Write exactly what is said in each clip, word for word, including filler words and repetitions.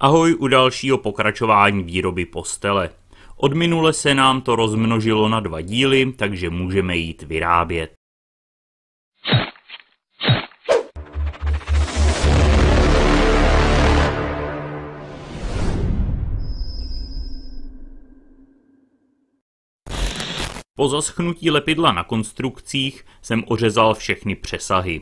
Ahoj u dalšího pokračování výroby postele. Od minule se nám to rozmnožilo na dva díly, takže můžeme jít vyrábět. Po zaschnutí lepidla na konstrukcích jsem ořezal všechny přesahy.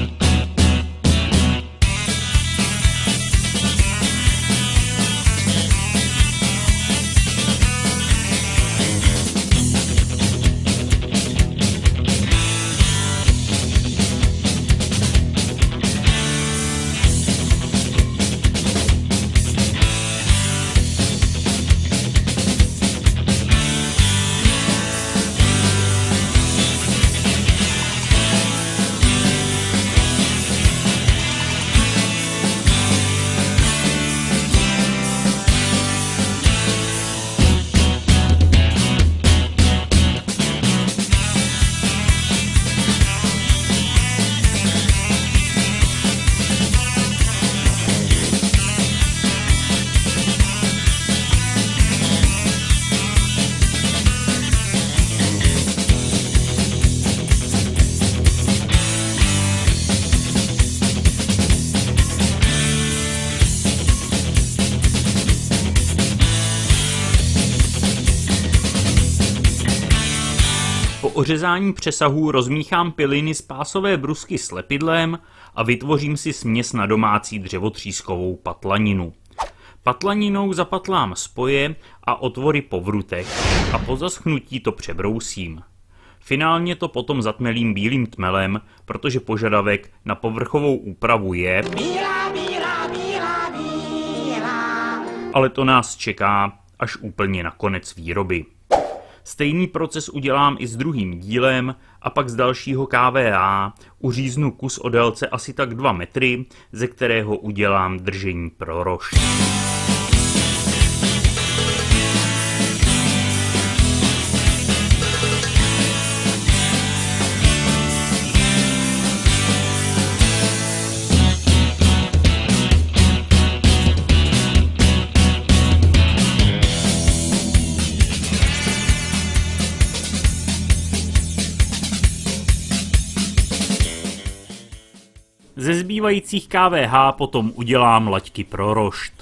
Po ořezání přesahů rozmíchám piliny z pásové brusky s lepidlem a vytvořím si směs na domácí dřevotřískovou patlaninu. Patlaninou zapatlám spoje a otvory po vrutech a po zaschnutí to přebrousím. Finálně to potom zatmelím bílým tmelem, protože požadavek na povrchovou úpravu je bílá, bílá, bílá, bílá. Ale to nás čeká až úplně na konec výroby. Stejný proces udělám i s druhým dílem a pak z dalšího K V A uříznu kus o délce asi tak dva metry, ze kterého udělám držení pro rošt. Ze zbývajících K V H potom udělám laťky pro rošt.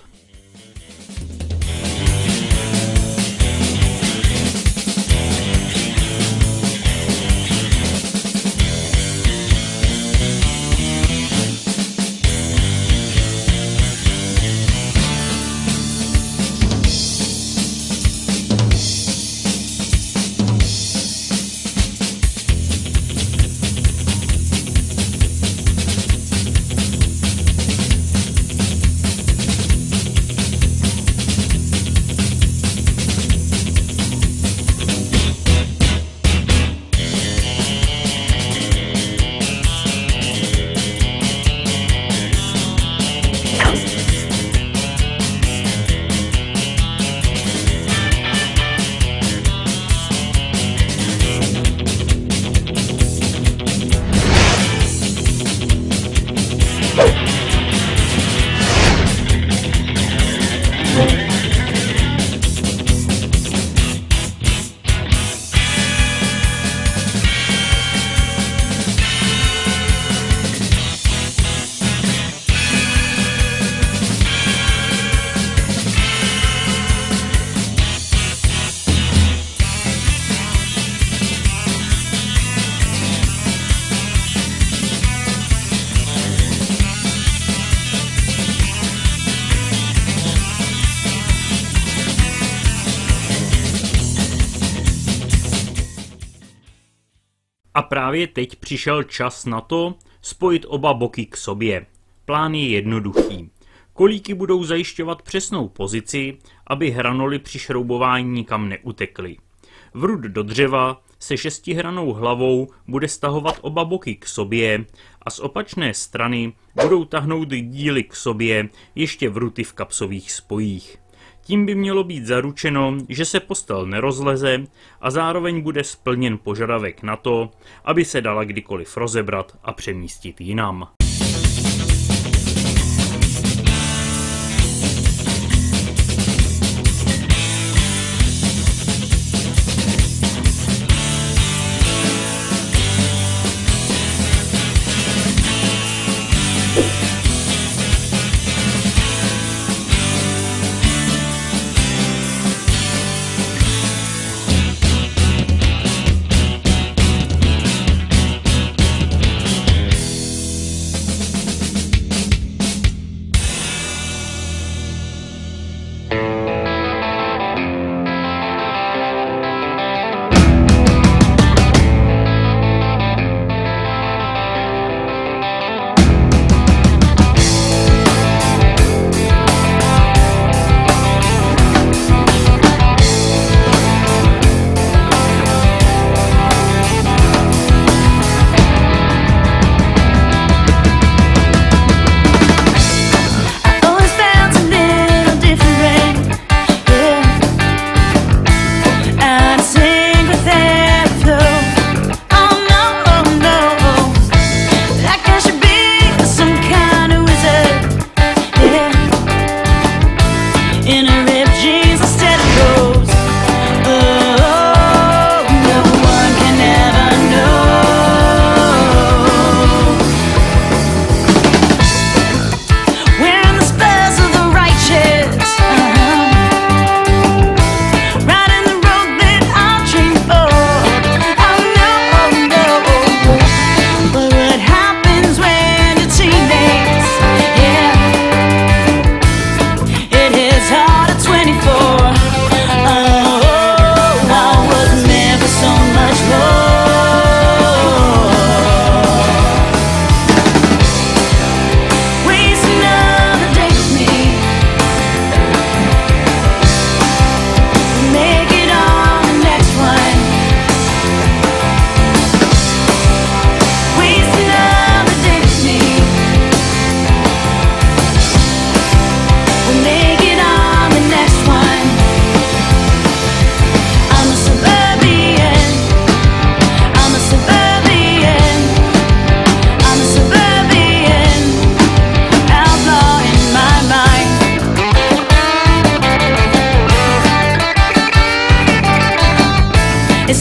A právě teď přišel čas na to spojit oba boky k sobě. Plán je jednoduchý. Kolíky budou zajišťovat přesnou pozici, aby hranoly při šroubování nikam neutekly. Vrut do dřeva se šestihranou hlavou bude stahovat oba boky k sobě a z opačné strany budou tahnout díly k sobě ještě vruty v kapsových spojích. Tím by mělo být zaručeno, že se postel nerozleze a zároveň bude splněn požadavek na to, aby se dala kdykoliv rozebrat a přemístit jinam.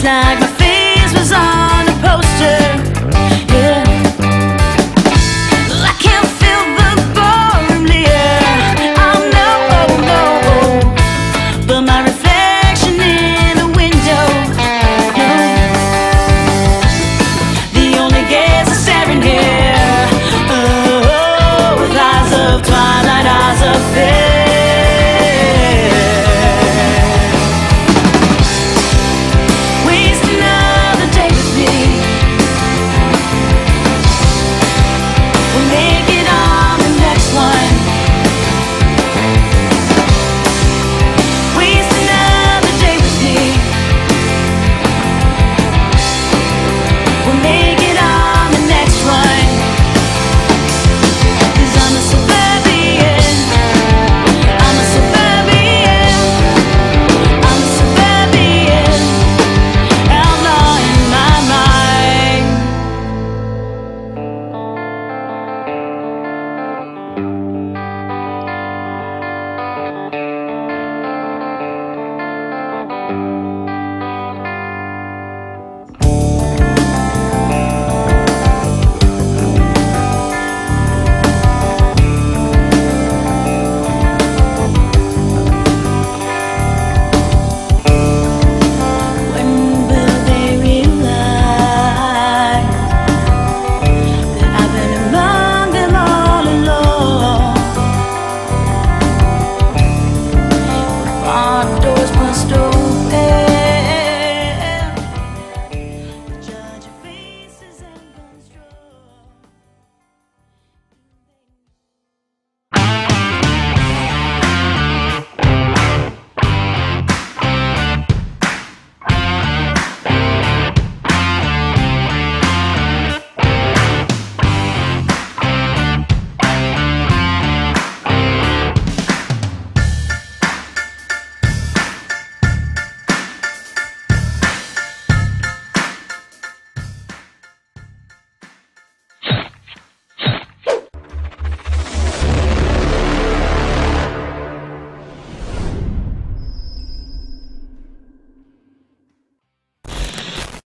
snag, my